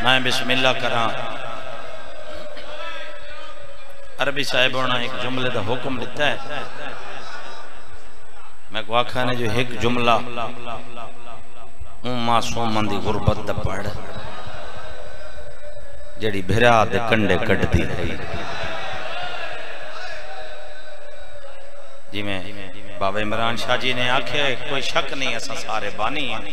میں بسم اللہ کراں عربی صاحب ہونا ایک جملے دا حکم لیتا ہے میں کو آکھا نے جو ایک جملہ معصوماں دی غربت دا پڑھ جڑی بھرا دے کنڈے کٹ دی رہی جی میں بابا عمران شاہ جی نے آکھے کوئی شک نہیں ایسا سارے بانی ہیں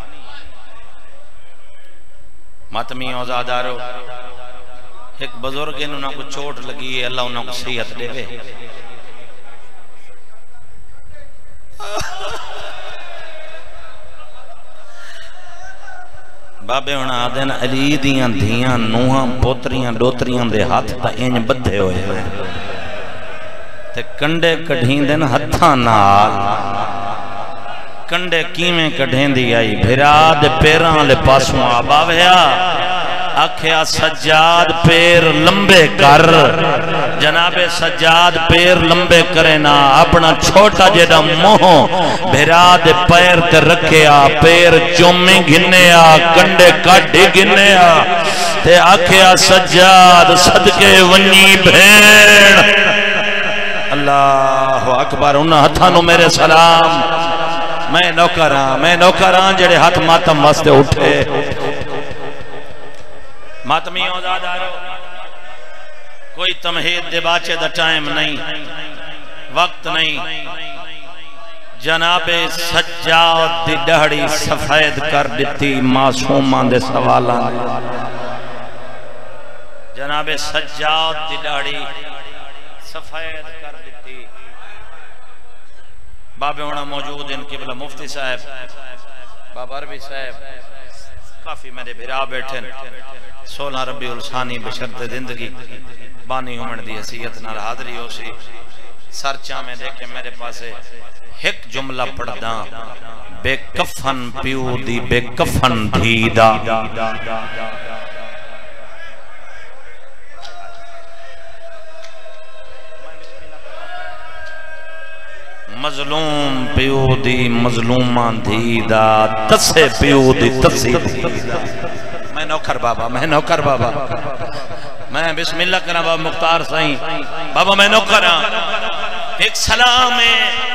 ماتمی اوزادارو ایک بزرگ انہوں کو چوٹ لگی ہے اللہ انہوں کو صحت دے وے بابے ہونا آدھین علی دیاں دھیاں نوہاں پوتریاں ڈوتریاں دے ہاتھ تا اینج بدھے ہوئے ہیں تے کنڈے کڑھیں دن ہتھاں نال کنڈے کیمیں کڑھیں دی آئی بھرا دے پیران لے پاسوں آباویا آکھیا سجاد پیر لمبے کر جناب سجاد پیر لمبے کرنا اپنا چھوٹا جیڑا موہ بھرا دے پیر تے رکھیا پیر چومی گھنیا کنڈے کاٹی گھنیا تے آکھیا سجاد صدقے ونی بھیڑ اللہ اکبر انہا ہتھانو میرے سلام میں نوکران جڑے ہاتھ ماتم واسطے اٹھے ماتمی اوزادارو کوئی تمہید دے باچے دا ٹائم نہیں وقت نہیں جناب سجاد دی ڈہڑی سفید کر دیتی معصومان دے سوالان جناب سجاد دی ڈہڑی سفید کر دیتی بابے ہونا موجود ان قبلہ مفتی صاحب بابا عربی صاحب کافی میرے بھرا بیٹھن 16 ربیع الثانی بشرط زندگی بانی عمر دی حیثیت نال حاضری ہو سی سرچا میں دیکھے میرے پاسے ایک جملہ پڑھدا بے کفن پیو دی بے کفن دھیدا مظلوم پیو دی مظلومان دھیدا تسے پیو دی تسی دھیدا میں نوکر بابا میں بسم اللہ کرنا بابا مختار سائیں بابا میں نوکر ہاں ایک سلام ہے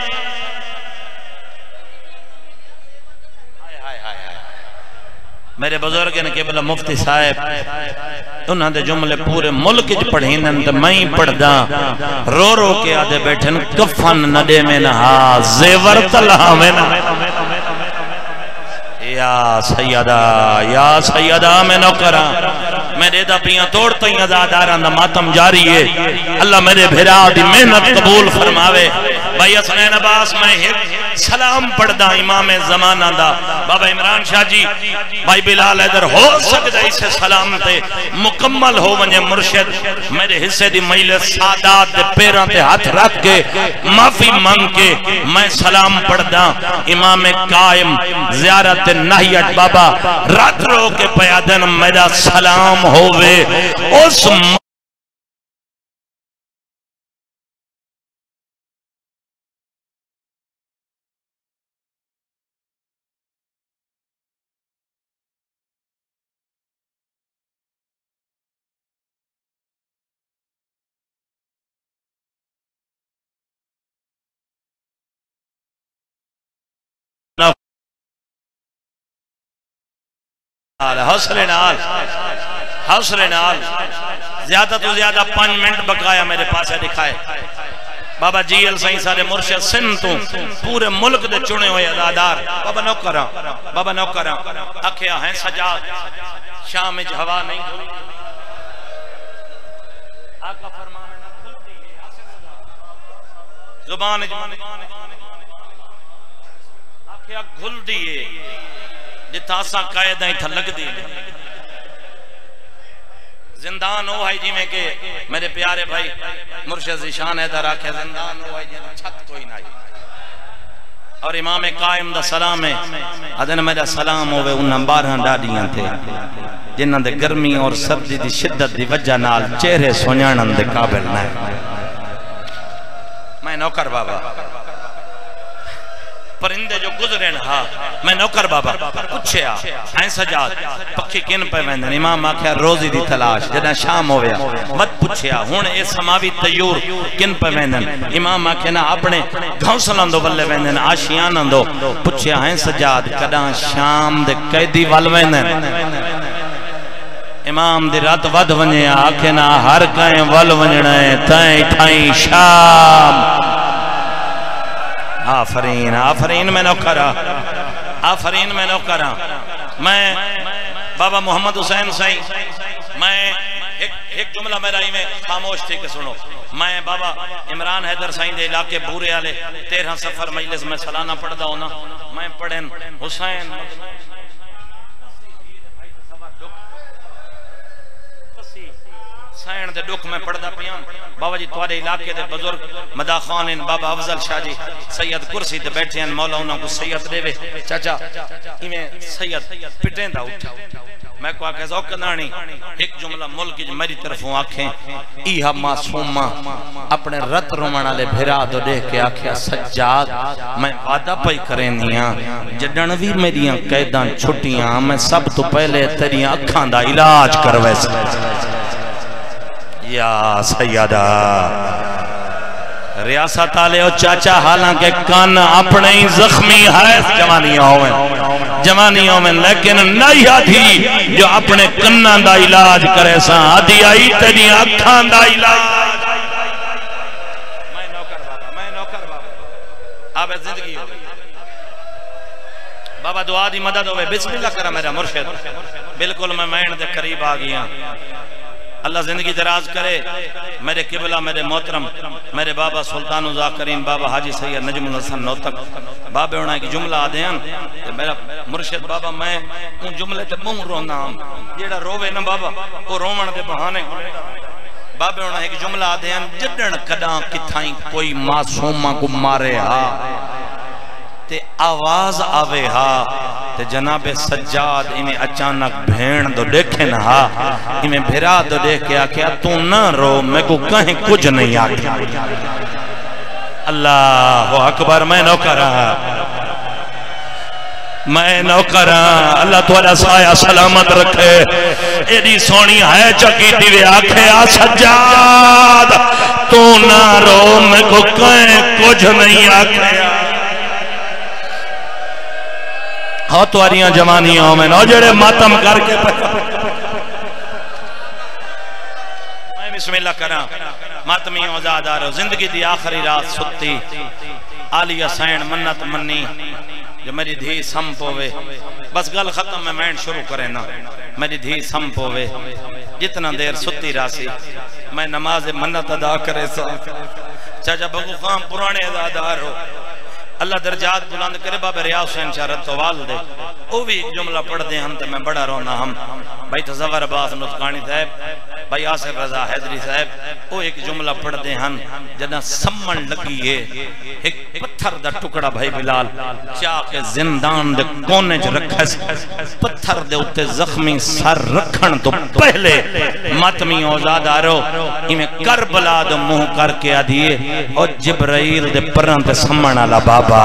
میرے بزرگ نے قبلہ مفتی صاحب انہاں دے جملے پورے ملک جو پڑھینن تو میں ہی پڑھ دا رو رو کے آدھے بیٹھن کفن نڈے میں نہا زیور تلہا میں نہا یا سیدہ میں نوکرہ میرے دا پیاں توڑتا ہی ازاداران دا ماتم جاری ہے اللہ میرے بھرا دی محنت قبول فرماوے بھائی حسنین عباس میں سلام پڑھدا امام زمانہ دا بابا عمران شاہ جی بھائی بلال حیدر ہو سکتا اسے سلام تے مکمل ہو ونجے مرشد میرے حصے دی مجلس سادات دے پیران تے ہاتھ رکھ کے معافی مانگ کے میں سلام پڑھدا امام قائم زیارت نحیت بابا رات رو کے پیادن میرا سلام ہوئے اس حوصلے نال زیادہ تو زیادہ 5 منٹ بقایا میرے پاس ہے دکھائے بابا جی ایل سائیں سارے مرشد سن تو پورے ملک دے چنے ہوئے ادادار بابا نوکراں اکھیا ہیں سجاد شام میں ہوا نہیں آقا فرمانے نہ کھلتی ہے زبان اکھیا گھل دیئے جتا سا قائدہ ہی تھا لگ دی زندان ہو ہے جی میں کہ میرے پیارے بھائی مرشد زیشان ہے در آکھے زندان ہو ہے جی میں چھت کوئی نہ اور امام قائم دا سلام ہے ادھن میرا سلام ہوئے انہاں 12 ڈاڈیاں تھے جنہاں دے گرمی اور سردی دی شدت دی وجہ نال چہرے سونیانن دے قابل نہ میں نوکر بابا پرندے جو گزرین ہاں میں نوکر بابا پوچھیا ہیں سجاد پکھی کن پہ ویندن امام آکھیا روزی دی تلاش جنہ شام ہو گیا مت پوچھیا ہون اے سماوی تیور کن پہ ویندن امام آکھیا نا اپنے گھونسلان دو بلے ویندن آشیان دو پوچھیا ہیں سجاد کداں شام دے قیدی وال ویندن امام دی رات ود ونجے آکھے نا ہر کہیں ول ونجنے تائیں ٹھائیں شام آفرین آفرین میں نوکرہ آفرین میں نوکرہ میں بابا محمد حسین سائی میں ایک جملہ میرا ہی میں خاموش تھی کہ سنو میں بابا عمران حیدر سائیں دے علاقے بورے آلے 13 سفر مجلس میں سلانہ پڑھ دا ہونا میں پڑھیں حسین سائن دے دکھ میں پڑھ دا پیان بابا جی توارے علاقے دے بزرگ مدا خان ان بابا افضل شاہ جی سید کرسی دے بیٹھے ہیں مولا انہوں کو سید دے وے چاچا میں سید پٹیں دا اٹھا میں کو آکھے زوکنانی ایک جملہ ملک جو میری طرفوں آکھیں ایہا معصومہ اپنے رت رومانہ لے بھیرا دو دیکھ کے آکھیا سجاد میں وعدہ پائی کریں دیاں جڈنوی میریاں قیدان چھٹیاں میں سب تو پہلے تیریاں اکھاں دا علاج کروے سے یا سیدہ ریاست آلے اور چاچا حالانکہ کان اپنے ہی زخمی ہے جوانیوں میں لیکن نہیں آدھی جو اپنے کنان دا علاج کرے ساں آدھی آئی تیری اکھان دا علاج میں نوکر بابا آپ زندگی ہو بابا دعا دی مدد ہوئے بسم اللہ کرا میرا مرشد بالکل میں مین دے قریب آگیا اللہ زندگی دراز کرے میرے قبلہ میرے محترم میرے بابا سلطان ذاکرین بابا حاجی سید نجم الحسن نوتک بابے ہونا ایک جملہ آدھے ہیں میرا مرشد بابا میں ان جملے تے مون رونا ہوں جیڑا روے نا بابا وہ رومن دے بہانے بابے ہونا ایک جملہ آدھے ہیں جڈن کداں کتھائیں کوئی معصومہ کو مارے ہاں تے آواز آوے ہاں تے جناب سجاد انہیں اچانک بھین دو دیکھیں ہا انہیں بھیرا دو دیکھے آکھیا تو نہ رو میں کو کہیں کچھ نہیں آکھیا اللہ اکبر میں نوکرہ اللہ توالا سایہ سلامت رکھے ایڈی سونی ہے چکی دیوے آکھے سجاد تو نہ رو میں کو کہیں کچھ نہیں آکھیا ہاں تواریاں جوانیوں میں نو جڑے ماتم کر کے میں بسم اللہ کرا ماتمی آزاد آ رہا زندگی دی آخری رات ستی آلیہ سین منت منی جو میری دھی سم پوے بس گل ختم میں مین شروع کرے نا میری دھی سم پوے جتنا دیر ستی راسی میں نماز منت ادا کرے سا چاچا بگو خام پرانے ازادار ہو اللہ درجات بلند کرے بابا ریاض حسین شارت تو والدے وہ بھی ایک جملہ پڑھ دیں ہم تے میں بڑا رونا ہم بھائی تصور عباس نطقانی صاحب بھائی آصف رضا حیدری صاحب وہ ایک جملہ پڑھ دیں ہم جنہ سمن لگی ہے ایک پتھر دا ٹکڑا بھائی بلال چاک زندان دے کونے جو رکھا پتھر دے اتے زخمی سر رکھن تو پہلے ماتمی اوزاد آرو ہمیں کربلا دے منہ کر کے آدھیے اور جبرائیل دے پران تے سمن آلا بابا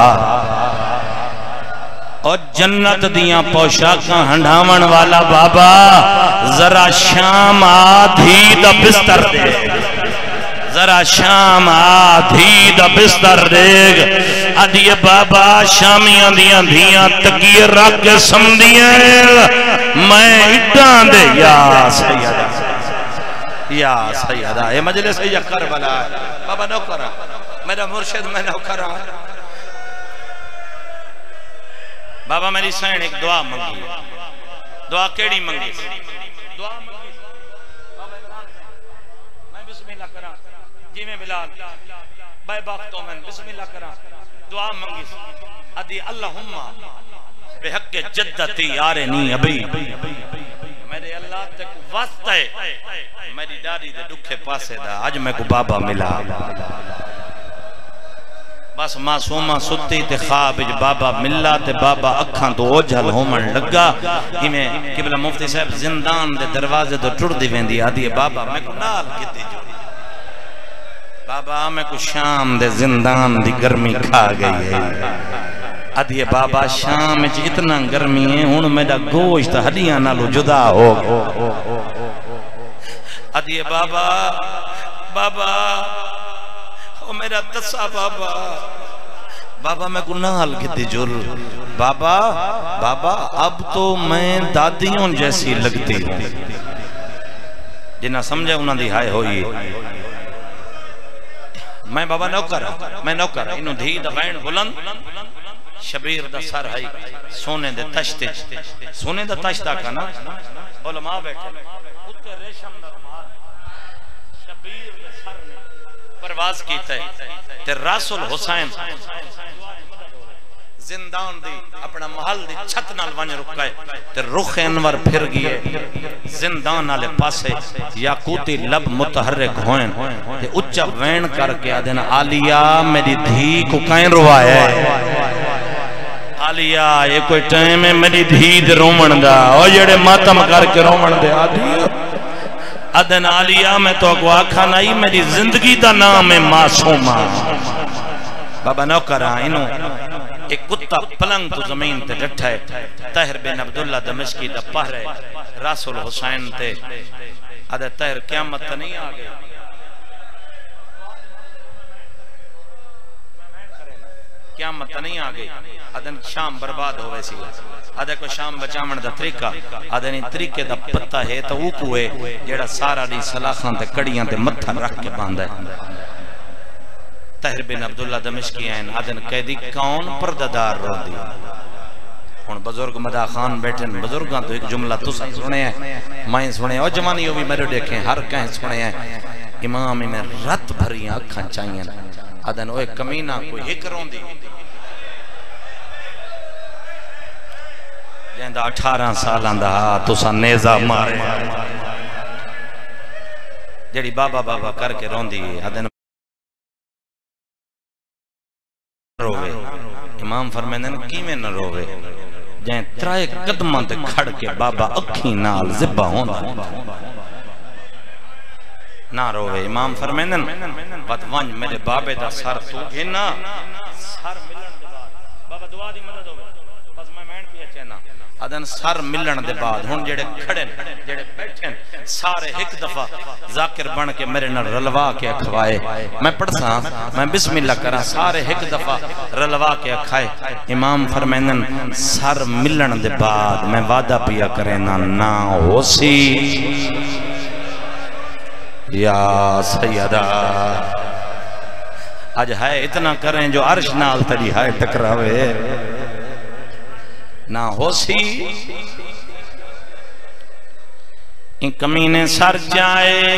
اور جنت دیاں پوشاکاں ہنڈاون والا بابا ذرا شام آدھی دا بستر دے ذرا شام آدھی دا بستر دے آدھی بابا شامیاں دیاں دیاں تکیے رکھ کے سمدیاں میں اٹھان دے یا سیدہ یہ مجلس یا کربلا ہے بابا نوکرہ میرا مرشد میں نوکرہ بابا میری سین ایک دعا منگی دعا کیڑی منگی دعا منگی میں بسم اللہ کرا جی میں بلال بے باختوں میں بسم اللہ کرا دعا منگی ادھی اللہم بے حق جدتی آرنی ابھی میرے اللہ تک واسطہ ہے میری داری دے دکھے پاسے دا آج میں کو بابا ملا بس معصومہ ستی تے خواب بابا ملا تے بابا اکھاں تو اوجھل ہومن لگا ہمیں قبلہ مفتی صاحب زندان دے دروازے تو ٹر دی ویندی آدھی بابا میں کو نال کتے جو بابا میں کو شام دے زندان دی گرمی کھا گئی ہے ادھیے بابا شام وچ اتنا گرمی ہے ہن میرا گوشت ہڈیاں نالو جدا ہو ادھیے بابا بابا او میرا تسا بابا بابا میں کو نال کتے جل بابا بابا اب تو میں دادیوں جیسی لگتی ہوں جنہ سمجھے انہاں دی ہائے ہوئی میں بابا نوکر انہوں دھی دا بین بلند شبیر دا سر ہائی سونے دے تشتے سونے دا تشتہ کا نا علماء بیٹھے اتے ریشم دا رمال شبیر دے سر نے پرواز کیتا ہے تے رسول حسین زندان دی اپنا محل دی چھت نال ونج رکھائے تے رخ انور پھر گئے زندان آلے پاسے یاقوتی لب متحرک ہوئن تے اچھا وین کر کے آدھنا آلیا میری دھی کو کائیں روائے آلیا یہ کوئی ٹائم ہے میری دھی دے رومن دا اور جڑے ماتم کر کے رومن دے آدھنا آلیا میں تو اگو آکھا نہیں میری زندگی دا نام ہے معصومہ بابا نوکرہ انہوں ایک کتا پلنگ تو زمین تے ڈٹھا ہے طاہر بن عبداللہ دمشقی دا پہرے رسول حسین تے آدھے طاہر قیامت تا نہیں آگئے قیامت تا نہیں آگئے آدھے شام برباد ہوئے سی آدھے کو شام بچامن دا طریقہ آدھے نہیں طریقے دا پتہ ہے تو وہ کوئے جیڑا سارا دی سلاخان تے کڑیاں تے متھا رکھ کے باندھا ہے طاہر بن عبداللہ دمشقی ہیں آدھن قیدی کون پرددار رو دی ان بزرگ مدہ خان بیٹھن بزرگاں تو ایک جملہ تو سنے ہیں مائیں سنے ہیں اور جوانیوں بھی میرے دیکھیں ہر کہیں سنے ہیں امامی میں رت بھری آنکھاں چاہیے آدھن اوہ کمینہ کوئی ہک رون دی جہندہ 18 سالان دا تو سا نیزہ مارے جڑی بابا بابا کر کے رون دی آدھن روے امام فرمیندن کیمیں نہ روے جائیں ترائے قدمہ تے کھڑ کے بابا اکھی نال زبہ ہوندہ نہ روے امام فرمیندن بات ونج میرے بابے دا سر تو گھنا سر ملن دے بعد بابا دعا دی مدد ہوئے بس میں مین پیا چینا آدھن سر ملن دے بعد ہون جڑے کھڑن جڑے بیٹھن سارے ایک دفعہ ذاکر بن کے میرے نہ رلوا کے اکھوائے میں پڑھتا میں بسم اللہ کرا سارے ایک دفعہ رلوا کے اکھائے امام فرمیندن سر ملن دے بعد میں وعدہ پیا کرنا نہ ہو سی یا سیدہ آج ہے اتنا کریں جو عرش نال تری ہائے ٹکراوے نہ ہو سی ان کمینے سر جائے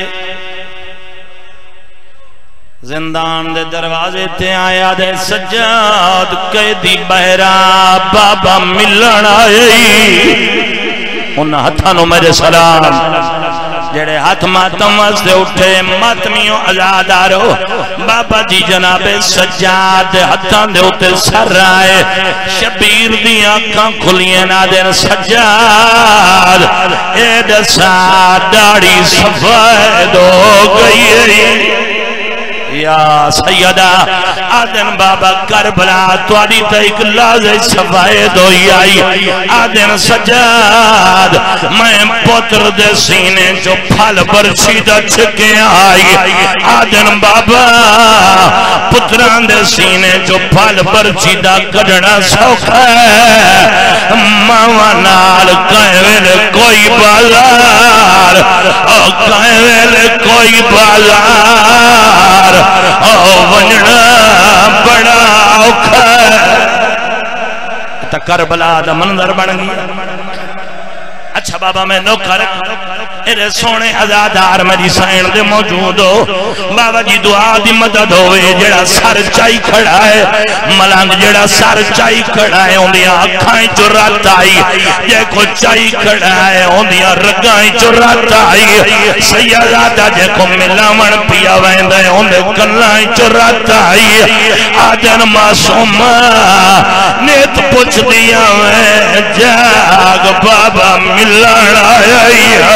زندان دے دروازے تے آیا دے سجاد قیدی بہرا بابا ملن آئی ان ہتھانوں میرے سلام جڑے ہاتھ ماتم واسطے اٹھے ماتمیوں ازادارو بابا جی جناب سجاد ہتھان دے اٹھے سر آئے شبیر دی آنکھاں کھلیں نہ دین سجاد اے دسا داڑی سفید ہو گئی یا سیدہ آدن بابا کربلا تواری تا ایک لازے سفید ہوئی آئی آدن سجاد میں پتر دے سینے جو پھل برچیدہ چھکے آئی آدن بابا پتران دے سینے جو پھل برچیدہ کڑنا سوکھا ہے ماوانال کائویل کوئی بازار کائویل کوئی بازار ونجنا بڑا اوکھا تا کربلا دا منظر بن گیا اچھا بابا میں نوکر میرے سونے عزادار میری سائن دے موجود ہو بابا جی دعا دی مدد ہوئے جڑا سر چائی کھڑا ہے ملانگ جڑا سر چائی کھڑا ہے اندیاں اکھائیں جو رات آئی جے کو چائی کھڑا ہے اندیاں رگائیں جو رات آئی سیادہ جے کو ملاون پیا ویندہ ہے اندے کلائیں جو رات آئی آدن معصوم نیت پوچھ دیا میں جاگ بابا ملان آئی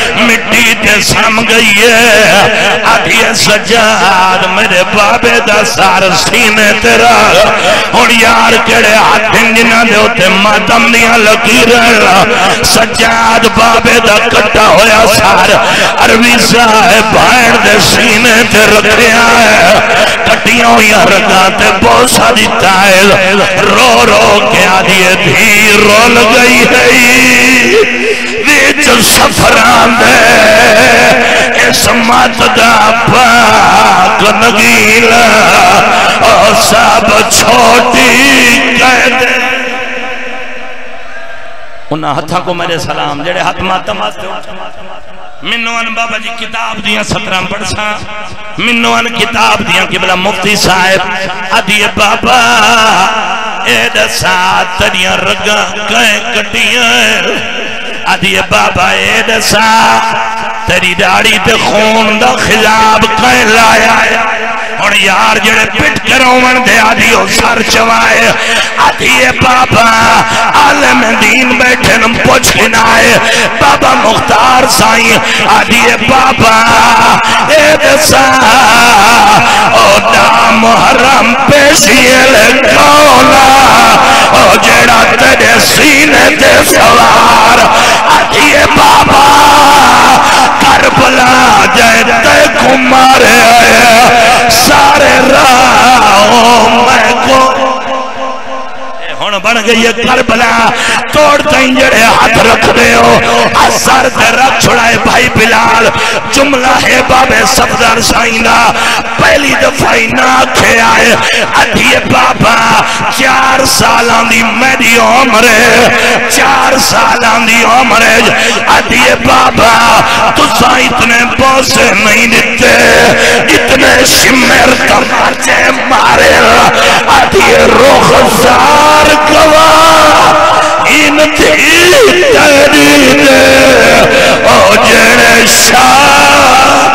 مٹی تے سم گئی ہے آدھی سجاد میرے بابے دا سار سینے تیرا ہن یار کڑے ہاتھ جنہاں دے اوتے ماتم دیاں لکیراں سجاد بابے دا کٹا ہویا سار عربی صاحب بھائن دے سینے تے رکھیا ہے کٹیاں ہویا رگاں تے بوسا دیتا ہے رو رو کے آدھی دھی رول گئی ہے ویچ سفران دے اس مات دا پاک نگیلا اور سب چھوٹی کہہ دے انہاں ہتھاں کو میرے سلام جڑے ہاتھ ماتم آستے منوان بابا جی کتاب دیاں 17 پڑھساں منوان کتاب دیاں قبلہ مفتی صاحب آدھی بابا اید ساتھ تریاں رگاں کہیں کٹیاں آدھی بابا اید ساتھ تری داڑی تے خون دا خلاب کہیں لایا اور یار جڑے پٹ کرومن دے آدھی ہو سر چوائے آدھی بابا عالم دین بیٹھے نم پوچھ گنائے بابا مختار سائیں آدھی بابا اید سا او دا محرم پیشیل کولا او جڑا تیرے سینے تے سوار آدھی بابا کربلا جائے تے کمارے آئے سارے راہوں میں کو ہون بڑھ گئی ہے کربلا توڑ تائیں جڑے ہاتھ رکھ دے ہو اثر دے رکھ چھڑائے بھائی بلال جملہ ہے باب صفدر سائنہ پہلی دفعی ناکھے آئے ادھی بابا 4 سالان دی میری عمرے 4 سالان دی عمرے ادھی بابا تُسا اتنے بوسے نہیں دیتے اتنے شمر تماچے مارے ادھی روخ زار گواہ ان تھی تیری دے او جڑے شاہ